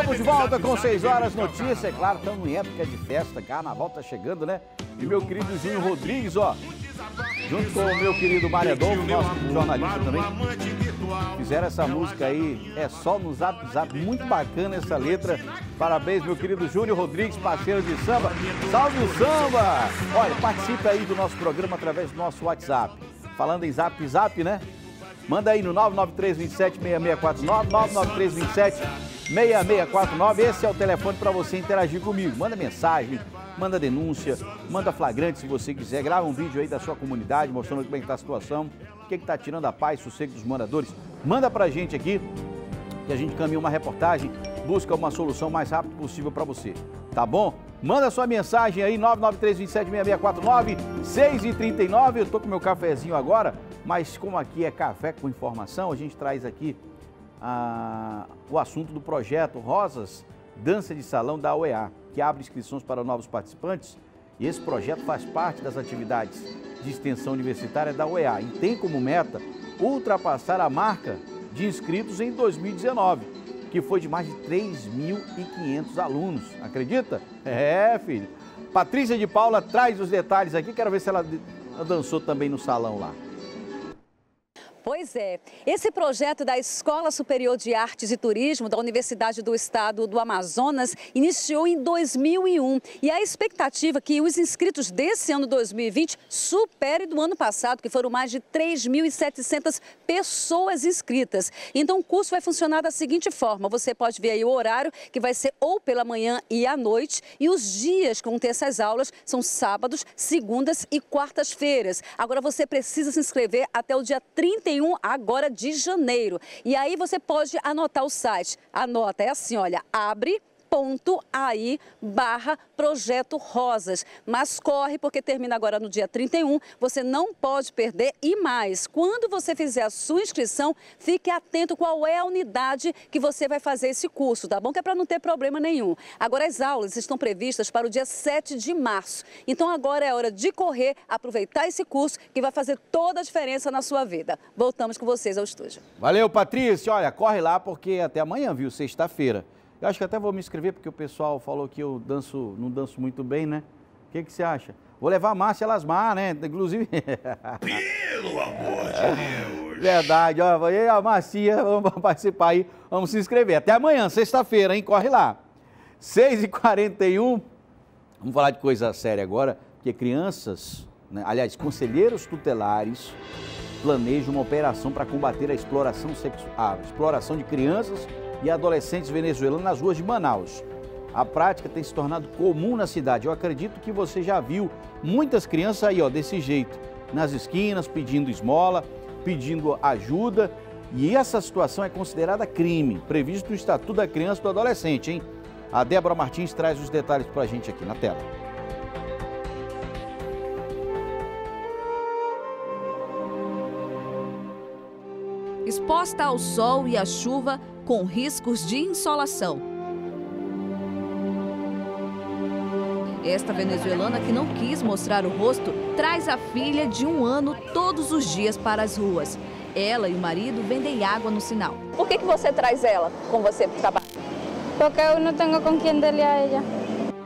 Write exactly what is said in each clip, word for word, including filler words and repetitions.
Estamos de volta com seis horas, notícia, é claro, estamos em época de festa, carnaval tá chegando, né? E meu querido Júnior Rodrigues, ó, junto com o meu querido Mário Adolfo, nosso jornalista também, fizeram essa música aí, é só no Zap Zap, muito bacana essa letra. Parabéns, meu querido Júnior Rodrigues, parceiro de samba. Salve o samba! Olha, participe aí do nosso programa através do nosso WhatsApp. Falando em Zap Zap, né? Manda aí no nove nove três, dois sete, seis seis quatro nove, nove nove três, dois sete, seis seis quatro nove. Esse é o telefone para você interagir comigo. Manda mensagem, manda denúncia, manda flagrante se você quiser. Grava um vídeo aí da sua comunidade mostrando como é que está a situação, o que está tirando a paz, sossego dos moradores. Manda pra gente aqui que a gente caminha uma reportagem, busca uma solução mais rápido possível para você, tá bom? Manda sua mensagem aí, nove nove três, dois sete, seis seis quatro nove, seis e trinta e nove. Eu tô com meu cafezinho agora, mas como aqui é café com informação, a gente traz aqui ah, o assunto do projeto Rosas, Dança de Salão da O E A, que abre inscrições para novos participantes. E esse projeto faz parte das atividades de extensão universitária da O E A e tem como meta ultrapassar a marca de inscritos em dois mil e dezenove, que foi de mais de três mil e quinhentos alunos. Acredita? É, filho. Patrícia de Paula traz os detalhes aqui. Quero ver se ela dançou também no salão lá. Pois é, esse projeto da Escola Superior de Artes e Turismo da Universidade do Estado do Amazonas iniciou em dois mil e um e a expectativa é que os inscritos desse ano dois mil e vinte superem do ano passado, que foram mais de três mil e setecentas pessoas inscritas. Então o curso vai funcionar da seguinte forma, você pode ver aí o horário, que vai ser ou pela manhã e à noite, e os dias que vão ter essas aulas são sábados, segundas e quartas-feiras. Agora você precisa se inscrever até o dia trinta e um agora de janeiro. E aí você pode anotar o site. Anota, é assim, olha, abre ponto aí barra Projeto Rosas. Mas corre, porque termina agora no dia trinta e um, você não pode perder. E mais, quando você fizer a sua inscrição, fique atento qual é a unidade que você vai fazer esse curso, tá bom? Que é para não ter problema nenhum. Agora as aulas estão previstas para o dia sete de março. Então agora é hora de correr, aproveitar esse curso que vai fazer toda a diferença na sua vida. Voltamos com vocês ao estúdio. Valeu, Patrícia. Olha, corre lá porque até amanhã, viu? Sexta-feira. Eu acho que até vou me inscrever, porque o pessoal falou que eu danço, não danço muito bem, né? O que, que você acha? Vou levar a Márcia Lasmar, né? Inclusive... Pelo amor de Deus! Verdade, ó. E a Marcia, vamos participar aí, vamos se inscrever. Até amanhã, sexta-feira, hein? Corre lá. seis e quarenta e um, vamos falar de coisa séria agora, porque crianças, né? Aliás, conselheiros tutelares planejam uma operação para combater a exploração, sexu... a exploração de crianças e adolescentes venezuelanos nas ruas de Manaus. A prática tem se tornado comum na cidade. Eu acredito que você já viu muitas crianças aí, ó, desse jeito, nas esquinas, pedindo esmola, pedindo ajuda. E essa situação é considerada crime, previsto no Estatuto da Criança e do Adolescente, hein? A Débora Martins traz os detalhes pra gente aqui na tela. Exposta ao sol e à chuva, com riscos de insolação. Esta venezuelana, que não quis mostrar o rosto, traz a filha de um ano todos os dias para as ruas. Ela e o marido vendem água no sinal. Por que, que você traz ela com você para o trabalho? Porque eu não tenho com quem darle a ela.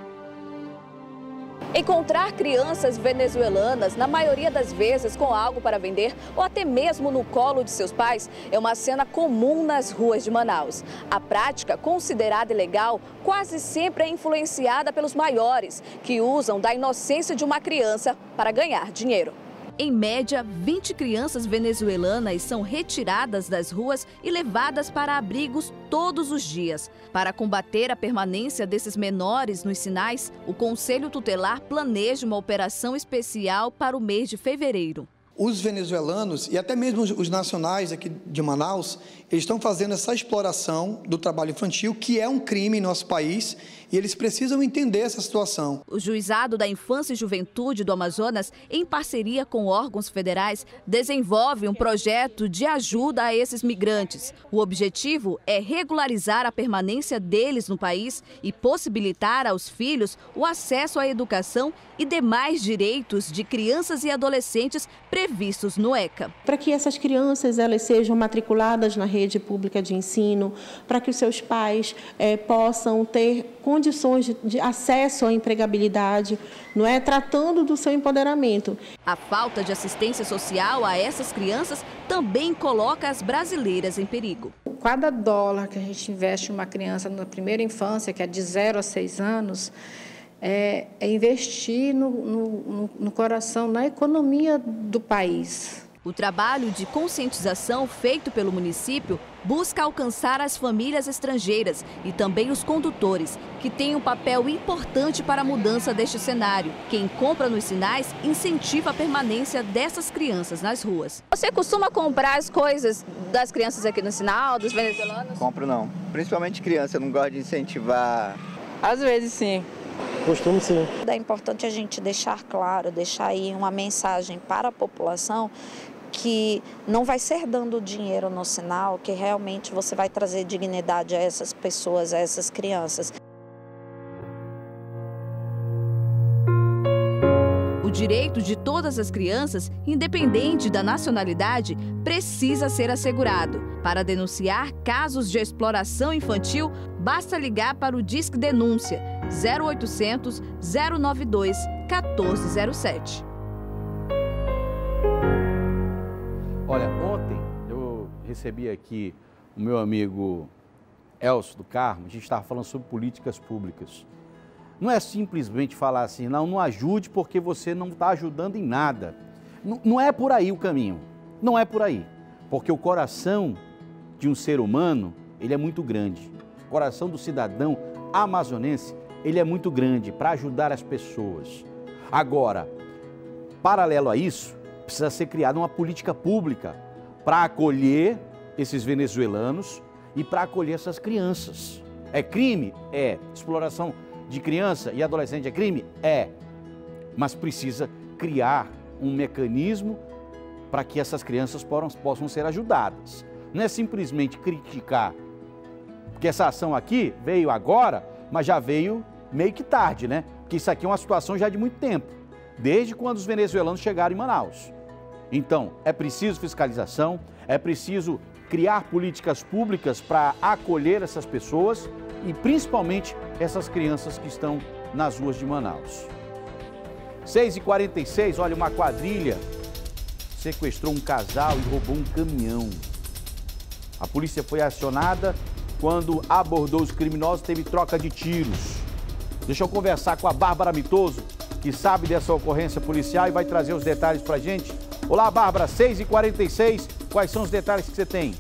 Encontrar crianças venezuelanas, na maioria das vezes com algo para vender ou até mesmo no colo de seus pais, é uma cena comum nas ruas de Manaus. A prática, considerada ilegal, quase sempre é influenciada pelos maiores, que usam da inocência de uma criança para ganhar dinheiro. Em média, vinte crianças venezuelanas são retiradas das ruas e levadas para abrigos todos os dias. Para combater a permanência desses menores nos sinais, o Conselho Tutelar planeja uma operação especial para o mês de fevereiro. Os venezuelanos e até mesmo os nacionais aqui de Manaus, eles estão fazendo essa exploração do trabalho infantil, que é um crime em nosso país e eles precisam entender essa situação. O Juizado da Infância e Juventude do Amazonas, em parceria com órgãos federais, desenvolve um projeto de ajuda a esses migrantes. O objetivo é regularizar a permanência deles no país e possibilitar aos filhos o acesso à educação e demais direitos de crianças e adolescentes previstos no ECA. Para que essas crianças elas sejam matriculadas na rede pública de ensino, para que os seus pais eh, possam ter condições de, de acesso à empregabilidade, não é? Tratando do seu empoderamento. A falta de assistência social a essas crianças também coloca as brasileiras em perigo. Cada dólar que a gente investe em uma criança na primeira infância, que é de zero a seis anos, é, é investir no, no, no coração, na economia do país. O trabalho de conscientização feito pelo município busca alcançar as famílias estrangeiras e também os condutores, que têm um papel importante para a mudança deste cenário. Quem compra nos sinais incentiva a permanência dessas crianças nas ruas. Você costuma comprar as coisas das crianças aqui no sinal, dos venezuelanos? Compro não, principalmente criança, eu não gosto de incentivar. Às vezes sim. Costumo sim. É importante a gente deixar claro, deixar aí uma mensagem para a população que não vai ser dando dinheiro no sinal que realmente você vai trazer dignidade a essas pessoas, a essas crianças. O direito de todas as crianças, independente da nacionalidade, precisa ser assegurado. Para denunciar casos de exploração infantil, basta ligar para o Disque Denúncia zero oitocentos, zero noventa e dois, quatorze zero sete. Olha, ontem eu recebi aqui o meu amigo Elcio do Carmo, a gente estava falando sobre políticas públicas. Não é simplesmente falar assim, não, não ajude porque você não está ajudando em nada. Não, não é por aí o caminho, não é por aí. Porque o coração de um ser humano, ele é muito grande. O coração do cidadão amazonense, ele é muito grande para ajudar as pessoas. Agora, paralelo a isso, precisa ser criada uma política pública para acolher esses venezuelanos e para acolher essas crianças. É crime? É. Exploração de criança e adolescente é crime? É. Mas precisa criar um mecanismo para que essas crianças possam ser ajudadas. Não é simplesmente criticar, porque essa ação aqui veio agora, mas já veio meio que tarde, né? Porque isso aqui é uma situação já de muito tempo, desde quando os venezuelanos chegaram em Manaus. Então, é preciso fiscalização, é preciso criar políticas públicas para acolher essas pessoas e principalmente essas crianças que estão nas ruas de Manaus. seis e quarenta e seis, olha, uma quadrilha sequestrou um casal e roubou um caminhão. A polícia foi acionada quando abordou os criminosos, teve troca de tiros. Deixa eu conversar com a Bárbara Mitoso, que sabe dessa ocorrência policial e vai trazer os detalhes pra gente. Olá, Bárbara, seis e quarenta e seis, quais são os detalhes que você tem?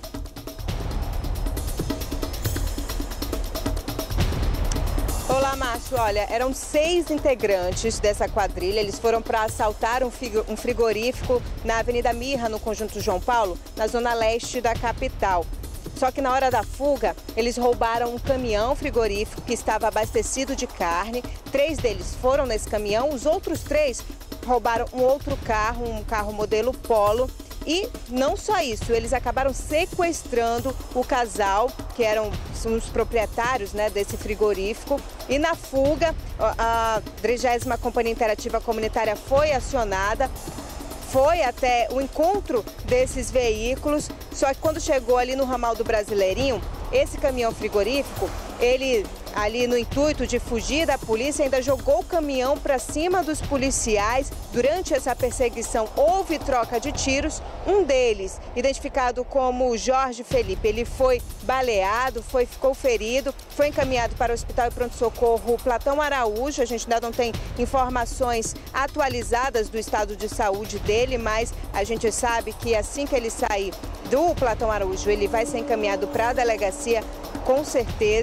Olá, Márcio. Olha, eram seis integrantes dessa quadrilha. Eles foram para assaltar um frigorífico na Avenida Mirra, no Conjunto João Paulo, na zona leste da capital. Só que na hora da fuga, eles roubaram um caminhão frigorífico que estava abastecido de carne. Três deles foram nesse caminhão, os outros três roubaram um outro carro, um carro modelo Polo. E não só isso, eles acabaram sequestrando o casal, que eram os proprietários, né, desse frigorífico. E na fuga, a trigésima Companhia Interativa Comunitária foi acionada, foi até o encontro desses veículos, só que quando chegou ali no ramal do Brasileirinho, esse caminhão frigorífico, ele ali no intuito de fugir da polícia, ainda jogou o caminhão para cima dos policiais. Durante essa perseguição houve troca de tiros. Um deles, identificado como Jorge Felipe, ele foi baleado, foi, ficou ferido, foi encaminhado para o Hospital de Pronto-Socorro Platão Araújo. A gente ainda não tem informações atualizadas do estado de saúde dele, mas a gente sabe que assim que ele sair do Platão Araújo, ele vai ser encaminhado para a delegacia, com certeza.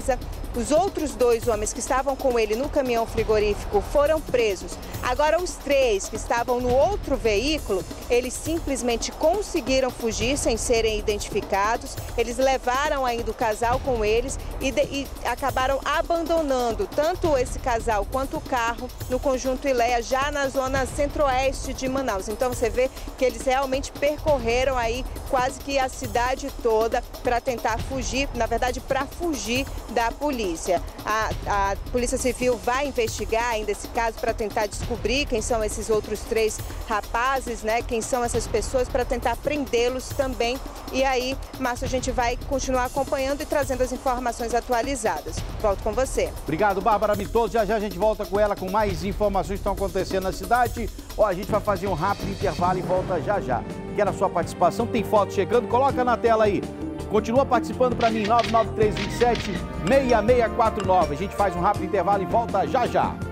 Os outros dois homens que estavam com ele no caminhão frigorífico foram presos. Agora, os três que estavam no outro veículo, eles simplesmente conseguiram fugir sem serem identificados. Eles levaram ainda o casal com eles e, de, e acabaram abandonando tanto esse casal quanto o carro no Conjunto Ileia, já na zona centro-oeste de Manaus. Então, você vê que eles realmente percorreram aí quase que a cidade toda para tentar fugir, na verdade, para fugir da polícia. A, a Polícia Civil vai investigar ainda esse caso para tentar descobrir quem são esses outros três rapazes, né? Quem são essas pessoas, para tentar prendê-los também. E aí, Márcio, a gente vai continuar acompanhando e trazendo as informações atualizadas. Volto com você. Obrigado, Bárbara Mitoso. Já já a gente volta com ela com mais informações que estão acontecendo na cidade. Ó, a gente vai fazer um rápido intervalo e volta já já. Quer a sua participação? Tem foto chegando? Coloca na tela aí. Continua participando para mim, nove nove três dois sete, seis seis quatro nove. A gente faz um rápido intervalo e volta já já.